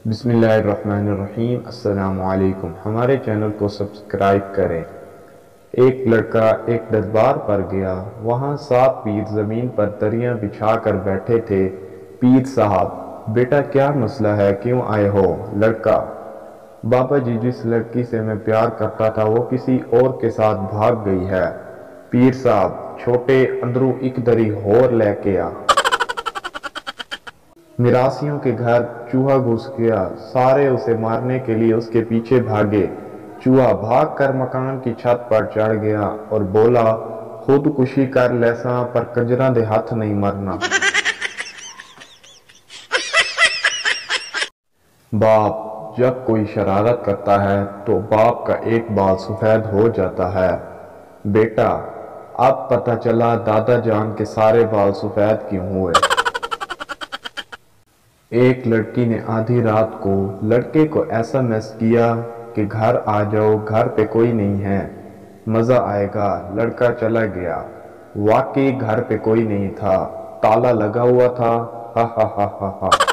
بسم اللہ الرحمن الرحیم۔ السلام علیکم۔ ہمارے چینل کو سبسکرائب کریں۔ ایک لڑکا ایک دربار پر گیا، وہاں 7 پیر زمین پر دریاں بچھا کر بیٹھے تھے۔ پیر صاحب: بیٹا کیا مسئلہ ہے، کیوں آئے ہو؟ لڑکا: بابا جی، جس لڑکی سے میں پیار کرتا تھا وہ کسی اور کے ساتھ بھاگ گئی ہے۔ پیر صاحب: چھوٹے، اندروں ایک دری ہور لے کے آ۔ میراثیوں کے گھر چوہا گھس گیا، سارے اسے مارنے کے لیے اس کے پیچھے بھاگے۔ چوہا بھاگ کر مکان کی چھت پر چڑھ گیا اور بولا، خودکشی کر لیساں پر کنجراں دے ہاتھ نہیں مرنا۔ باپ: جب کوئی شرارت کرتا ہے تو باپ کا ایک بال سفید ہو جاتا ہے۔ بیٹا: اب پتہ چلا دادا جان کے سارے بال سفید کیوں ہوئے۔ ایک لڑکی نے آدھی رات کو لڑکے کو ایس ایم ایس کیا کہ گھر آ جاؤ، گھر پہ کوئی نہیں ہے، مزہ آئے گا۔ لڑکا چلا گیا، واقعی گھر پہ کوئی نہیں تھا، تالا لگا ہوا تھا۔ ہا ہا ہا ہا ہا۔